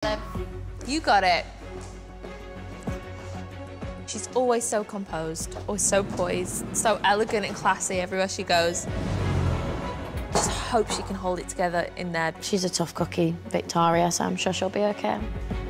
Olive. You got it. She's always so composed, always so poised, so elegant and classy everywhere she goes. Just hope she can hold it together in there. She's a tough cookie, Victoria, so I'm sure she'll be okay.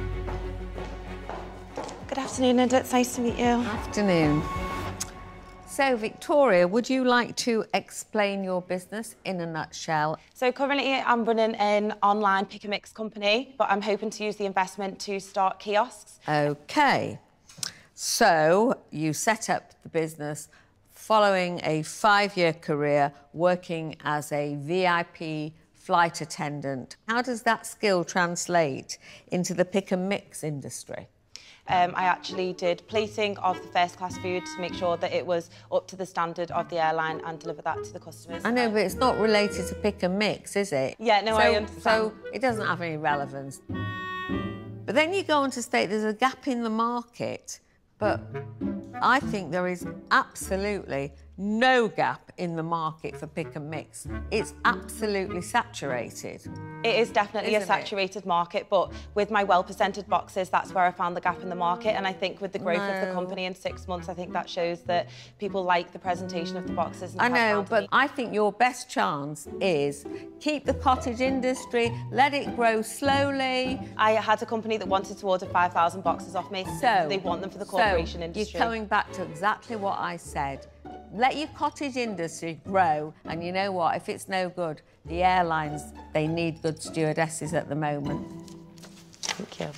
Good afternoon, Linda. It's nice to meet you. Afternoon. So, Victoria, would you like to explain your business in a nutshell? So currently I'm running an online pick and mix company, but I'm hoping to use the investment to start kiosks. OK. So, you set up the business following a 5-year career working as a VIP flight attendant. How does that skill translate into the pick and mix industry? I actually did plating of the first-class food to make sure that it was up to the standard of the airline and deliver that to the customers. I know, but it's not related to pick and mix, is it? Yeah, no, I understand. So it doesn't have any relevance. But then you go on to state there's a gap in the market, but I think there is absolutely no gap in the market for pick and mix. It's absolutely saturated. It is definitely a saturated market, but with my well-presented boxes, that's where I found the gap in the market. And I think with the growth of the company in 6 months, I think that shows that people like the presentation of the boxes. And I know, but I think your best chance is keep the cottage industry, let it grow slowly. I had a company that wanted to order 5,000 boxes off me, so they want them for the corporation industry. You're coming back to exactly what I said. Let your cottage industry grow, and you know what? If it's no good, the airlines, they need good stewardesses at the moment. Thank you.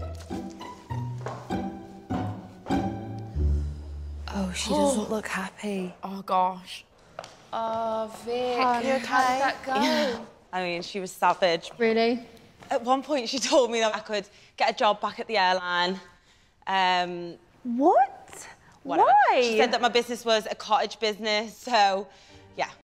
Oh, she doesn't look happy. Oh, gosh. Oh, Vic, How did that go? Yeah. I mean, she was savage. Really? At one point, she told me that I could get a job back at the airline. What? Whatever. Why? She said that my business was a cottage business, so, yeah.